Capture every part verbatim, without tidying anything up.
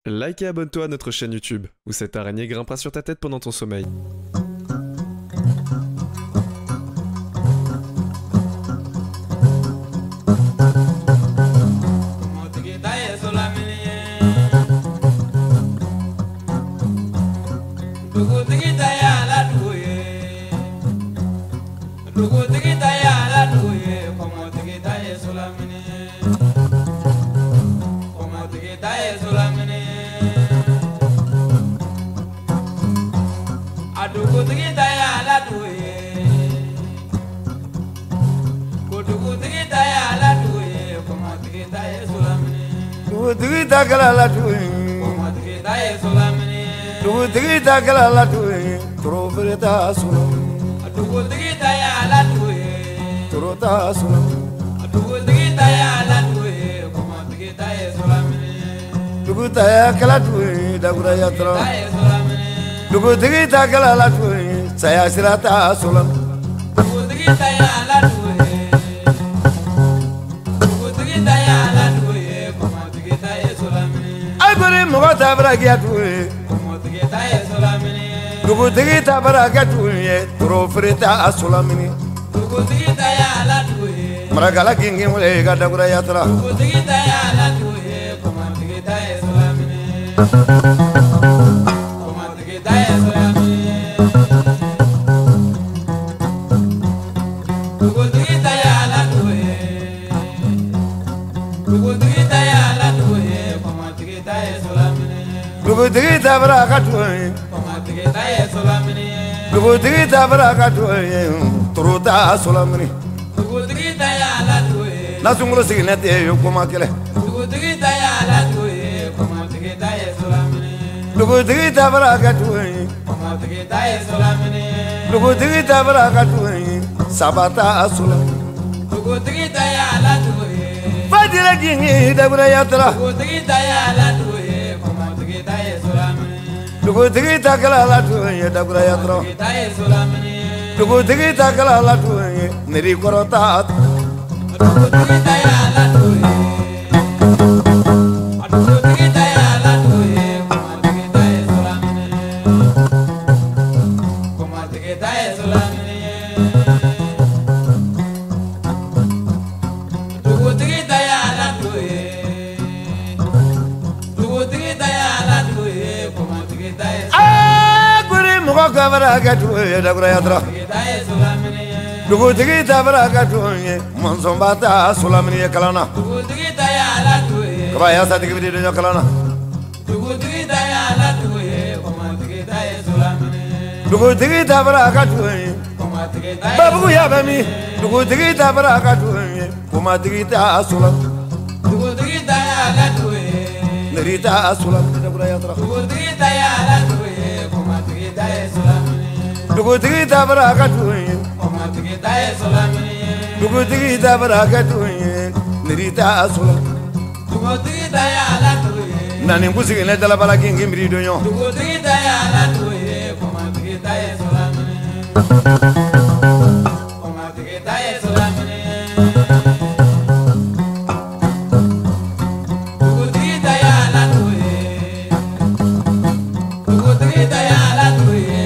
Like et abonne-toi à notre chaîne YouTube, où cette araignée grimpera sur ta tête pendant ton sommeil. Dugita kala la tuin, dugita kala la tuin, trofeta sunu, dugita ya la tuin, trota sunu, dugita ya la tuin, dugita ya solamini, dugita ya kala tuin, dagura ya tro, dugita kala la tuin, saya sirata solam, dugita ya la tuin, dugita ya la tuin. Agore mogata bragia tuwe, dugu tigita braga tuwe, trofreta asolamini, dugu tigita ya la tuwe, maragala kingi mule gada gura yatra, dugu tigita ya la tuwe, koma tigita ya solamini, koma tigita ya solamini, dugu tigita ya la tuwe, dugu tigita ya la tuwe. Dugu tigita braga tuwe, dugu tigita braga tuwe, trota solamini, dugu tigita ya la tuwe, nasungro signete yo koma kele, dugu tigita ya la tuwe, koma tigita ya solamini, dugu tigita braga tuwe, koma tigita ya solamini, dugu tigita braga tuwe, sabata solamini, dugu tigita ya la tuwe, fadila kingi dagura yatra, dugu tigita ya la tuwe. Dugu tigita kala la tuye dagura yatro, dugu tigita kala la tuye niri korota, dugu tigita ya la tuye, dugu tigita ya la tuye, koma tigita ya solamini, koma tigita ya solamini, dugu tigita ya la tuye, dugu tigita ya la tuye, koma tigita ya solamini. Muka kabara katuye dagura yatra, dugu tigita bara katuye, monsombata solamini kalana, dugu tigita ya la tuye, kabaya sa tigiti dunya kalana, dugu tigita ya la tuye, koma tigita ya solamini, dugu tigita bara katuye, koma tigita ya babu ya bami, dugu tigita bara katuye, koma tigita solam, dugu tigita ya la tuye, nerita solam dagura yatra, dugu tigita ya la tuye. Dugu tigita braga tuye, koma tigita ya solamini, dugu tigita braga tuye, nerita solam, dugu tigita ya la tuye, nani mbusi ne dala bala kingi mbiri donyo, dugu tigita ya la tuye, koma tigita ya solamini, koma tigita ya solamini, dugu tigita ya la tuye, dugu tigita ya la tuye.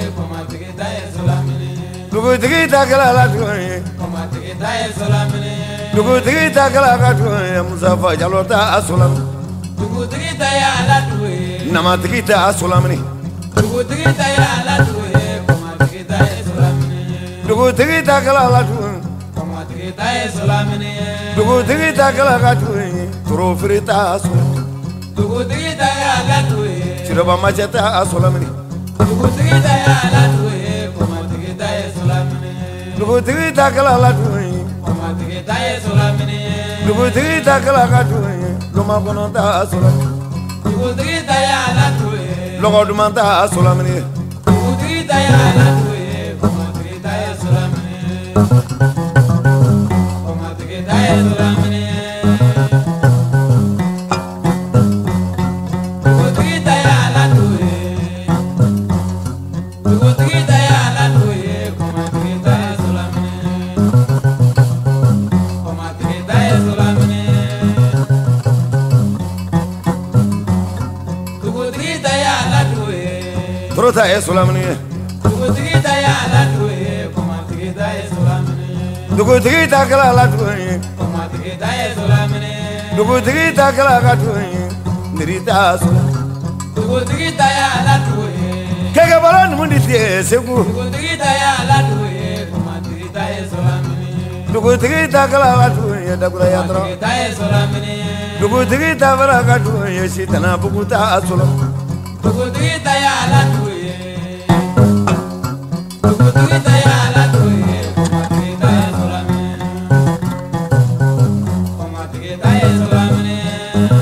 Dugu tigita kala la tuye, koma tigita ya solamini, dugu tigita kala la tuye, Musafa jalota asolam, dugu tigita ya la tuye, nama tigita asolamini, dugu tigita ya la tuye, koma tigita ya solamini, dugu tigita kala la tuye, koma tigita ya solamini, dugu tigita kala la tuye, trofrita asolam, dugu tigita ya la tuye, chiraba macheta asolamini, dugu tigita ya la tuye. Dugu tigita kala la tuye, koma tigita ya solamini, dugu tigita kala la tuye, loma konota solamini, dugu tigita ya la tuye, logo dumanta solamini, dugu tigita ya la tuye, koma tigita ya solamini, koma tigita ya solamini, dugu tigita ya la tuye, dugu tigita ya la tuye, koma tigita ya Torota ye solamini ye. Dugutigi ta y'a la to ye, komatigi ta ye solamini ye. Dugutigi ta kɛla la to ye. Komatigi ta ye solamini ye. Dugutigi ta kɛla ka to ye. Niri ta sola. Dugutigi ta y'a la to ye. Kɛkɛbara numu di tiye segu. Dugutigi ta y'a la to ye, komatigi ta ye solamini ye. Dugutigi ta kɛla ka to ye dakura ya dɔrɔn. Komatigi ta ye solamini ye. Dugutigi ta fara ka to ye sitana bugu ta sola. Dugutigi ta y'a la to ye. Dugutigi ta y'a la to ye, komatigi ta ye solamini ye. Komatigi ta ye solamini ye.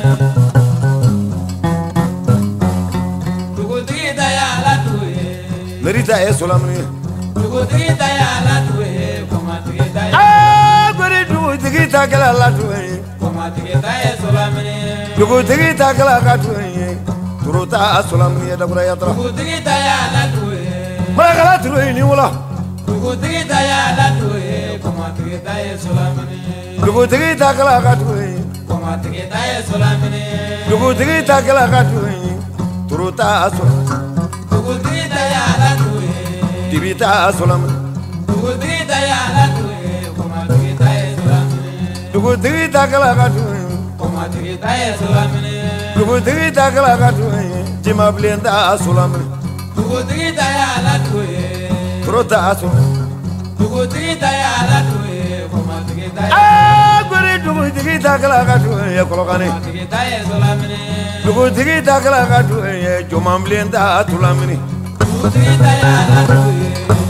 Dugutigi ta y'a la to ye. Niri ta ye solamini ye. Dugutigi ta y'a la to ye, komatigi ta ye. Aa gori dugutigi ta kɛla la to ye. Komatigi ta ye solamini ye. Dugutigi ta kɛla ka to ye. Toro ta solamini ye dakura ya dɔrɔn. Dugutigi ta y'a la to ye. Marakala turu ye ni wula. Dugutigi ta y'a la to ye, komatigi ta ye solamini ye. Dugutigi ta kɛla ka to ye. Komatigi ta ye solamini ye. Dugutigi ta kɛla ka to ye. Toro ta sola. Dugutigi ta y'a la to ye. Dibi ta solamini. Dugutigi ta y'a la to ye, komatigi ta ye solamini ye. Dugutigi ta kɛla ka to ye. Komatigi ta ye solamini ye. Dugutigi ta kɛla ka to ye. Jima bilen ta solamini. Dugutigi ta y'a la to ye. Toro ta sola. Dugutigi ta y'a la to ye, komatigi ta ye. Aa gori dugutigi ta kɛla ka to ye Kolokani. Komatigi ta ye solamini ye. Dugutigi ta kɛla ka to ye Joma bilen ta tulamini. Dugutigi ta y'a la to ye.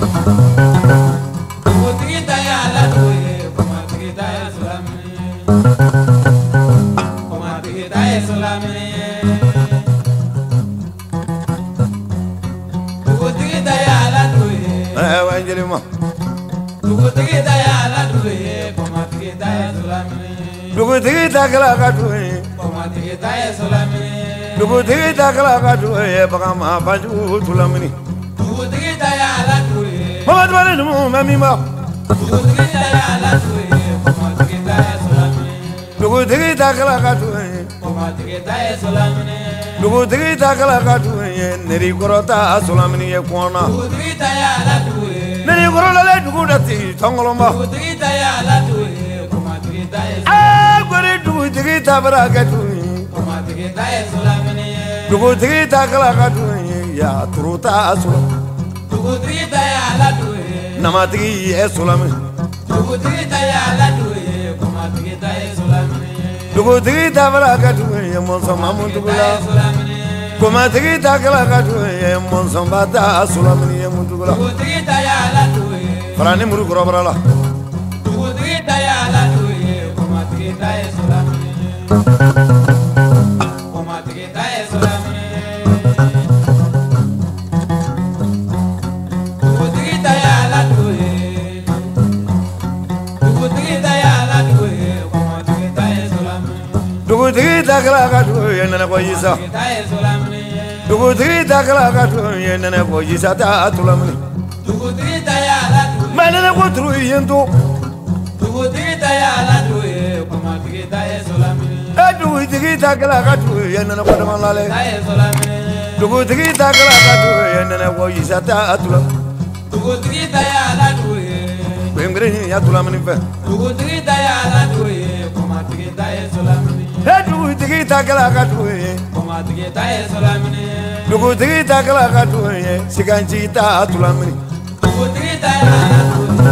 Dugutigi ta y'a la to ye, komatigi ta ye solamini ye. Komatigi ta ye solamini ye. Dugutigi ta y'a la to ye. Ɛɛ wa n jeli ma. Dugutigi ta y'a la to ye, komatigi ta ye solamini ye. Dugutigi ta kɛla ka to ye. Komatigi ta ye solamini ye. Dugutigi ta kɛla ka to ye Bagama Banjugu tulamini. Dugutigi ta y'a la to ye. Mamadu Bale numu bɛ min ma. Dugutigi ta y'a la to ye, komatigi ta ye solamini ye. Dugutigi ta kɛla ka to ye. Komatigi ta ye solamini ye. Dugutigi ta kɛla ka to ye Neri kɔrɔ ta solamini ye kɔnna. Dugutigi ta y'a la to ye. Neri kɔrɔlalen dugu da ti tɔngɔlɔma. Dugutigi ta y'a la to ye, komatigi ta ye. Aa gori dugutigi ta bara kɛ to ye. Komatigi ta ye solamini ye. Dugutigi ta kɛla ka to ye ya toro ta sola. Dugutigi ta y'a la to ye. Namatigi ye solamini. Dugutigi ta y'a la to ye, komatigi ta ye solamini ye. Dugutigi ta bara kɛ to ye mɔnsɔn mamutugu Ta la. ye solamini ye. Komatigi ta kɛla ka to ye mɔnsɔnba ta solamini ye mutugu la. Dugutigi ta y'a la to ye. Fara ni muru kɔrɔbara la. Dugutigi ta y'a la to ye, komatigi ta ye solamini ye. Komatigi ta ye solamini ye. Dugutigi ta y'a la to ye. Dugutigi ta y'a la to ye, komatigi ta ye solamini ye. Dugutigi ta kɛla ka to ye nɛnɛkɔ yisa. Komatigi ta ye solamini ye. Dugutigi ta kɛla ka to ye nɛnɛkɔ yisa ta tulamini. Dugutigi ta y'a la to ye. Mɛ nɛnɛkɔ turu yen to. Dugutigi ta y'a la to ye, komatigi ta ye solamini ye. E dugutigi ta kɛla ka to ye nɛnɛkɔ dama lale. Ta ye solamini ye. Dugutigi ta kɛla ka to ye nɛnɛkɔ yisa ta tulamini. Dugutigi ta y'a la to ye. Gbɛngbɛrɛ ya tulamini fɛ. Dugutigi ta y'a la to ye, komatigi ta ye solamini ye. E dugutigi ta kɛla ka to ye. Komatigi ta ye solamini ye. Dugutigi ta kɛla ka to ye siganci ta tulamini. Dugutigi ta y'a la to ye.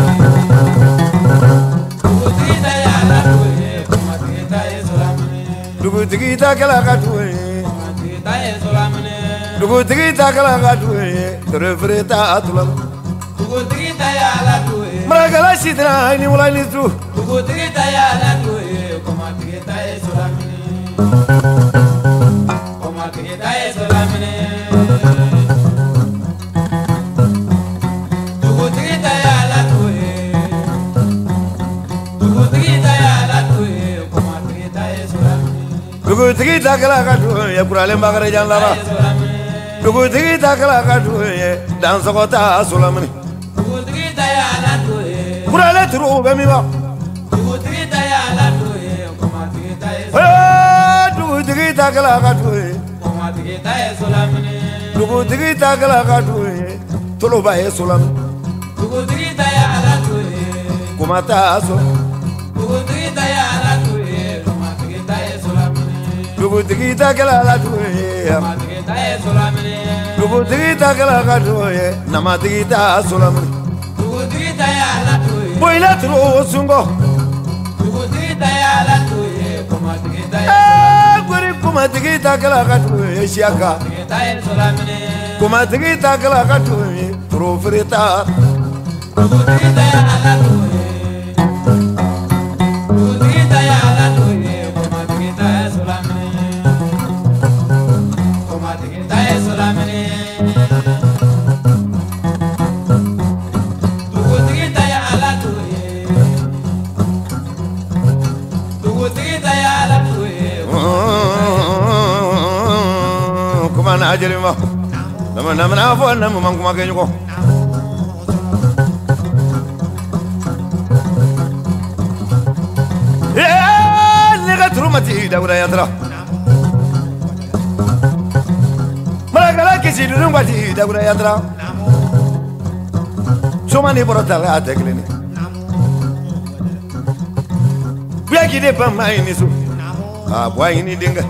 Dugutigi ta y'a la to ye, komatigi ta ye solamini ye. Dugutigi ta kɛla ka to ye. Komatigi ta ye solamini ye. Dugutigi ta kɛla ka to ye terefere ta tulamini. Dugutigi ta y'a la to ye. Marakala sidira ni wula ni su. Dugutigi ta y'a la to ye, komatigi ta ye solamini ye. Komatigi ta ye solamini ye. Dugutigi ta y'a la to ye. Dugutigi ta y'a la to ye, komatigi ta ye solamini ye. Dugutigi ta kɛla ka to ye kuralen bakari jan Ta lara. ye solamini ye. Dugutigi ta kɛla ka to ye dansɔgɔ ta solamini. Dugutigi ta y'a la to ye. Kuralen turu u bɛ min ma. Dugutigi ta y'a la to ye, komatigi ta ye. Ee dugutigi ta kɛla ka to ye. Komatigi ta ye solamini ye. dugu tigi ta kala ka dugu ye toloba ye solam dugu tigi ta ya la tu ye kuma ta so dugu tigi ta ya la tu ye kuma tigi ta ye solam dugu tigi ta kala la dugu ye kuma tigi ta ye solam dugu tigi ta kala ka dugu ye nama tigi ta solam dugu tigi ta ya la tu ye boyla tro sungo dugu tigi ta ya la tu ye kuma tigi ta ye gori kuma tigi ta kala ka dugu ye siaka tigi ta ye solam kuma tigi ta kala ka dugu ye tro frita dugu tigi ta ya la tu ye dugu tigi ta ya la tu ye kuma tigi ta ye solam kuma tigi ta ye solam dugu tigi ta ya la tu ye dugu tigi ta ya la tu ye kuma na ajelima nama nama na fo nama man kuma kenyo ko eh nega turumati dawra yatra malagala kisi durungati dawra yatra somani borota la tegleni biya gide pam ayni su ah boy ni dinga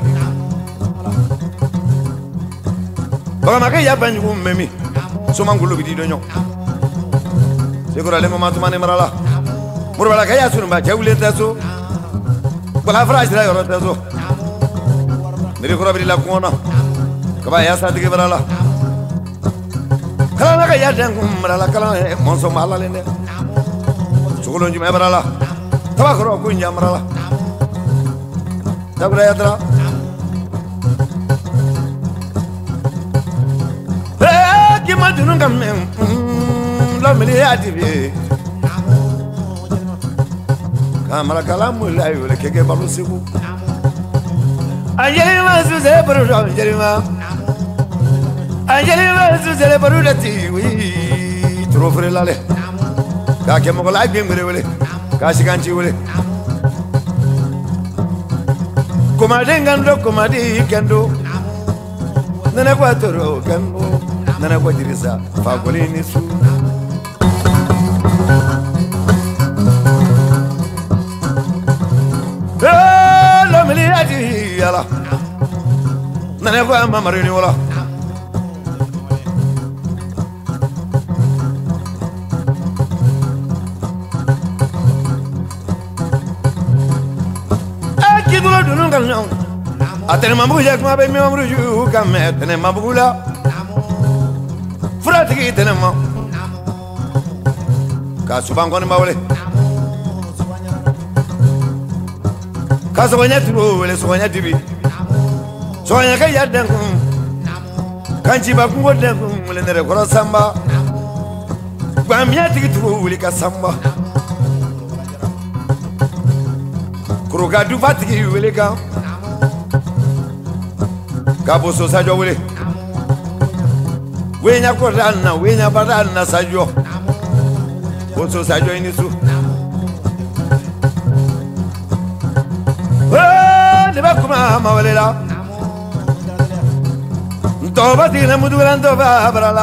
baga maka ya banyu memi soma ngulu bidi donyo segura le mama tumane marala murbala kaya sunu ba jawle taso bala fraj la yoro taso meri kora bidi la kona kaba ya sa dige marala kala naka ya dan marala kala monso mala lende sugolo njume marala taba koro kunya marala dabra yatra ma dunu kam la mili adibi kamara kalamu la yule keke balu sibu anjeli ma suze baru anjeli ma anjeli ma suze baru dati wi trofre lale ka ke mo la bi ngere wele ka siganti wele kuma dengando kuma di kendo nana kwa toro kendo nana kwa dirisa fagolini su eh la miliadi yala nana kwa mamarini wala akidulo dunungal nyong atene mambu jak mabe mi mamru ju kamme tene mambula Fratigi tenema ka subangoni mawle ka sonya tiro wele sonya dibi sonya ka yadan kanji ba kungo den wele nere koro samba ba miya tigi tiro wele ka samba kuro ga du fatigi wele ka ka boso sajo wele wenya korana wenya barana sajo boso sajo inisu eh de bakuma mawalela ntoba dina mudurando babrala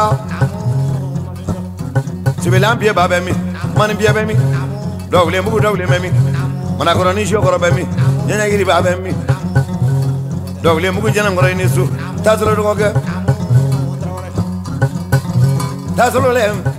sibelam bie babemi man bie bemi dawle mugu dawle memi mana korani jo korobemi nyanya giri babemi dawle mugu jana ngoro inisu tazolo dogo tasolo lem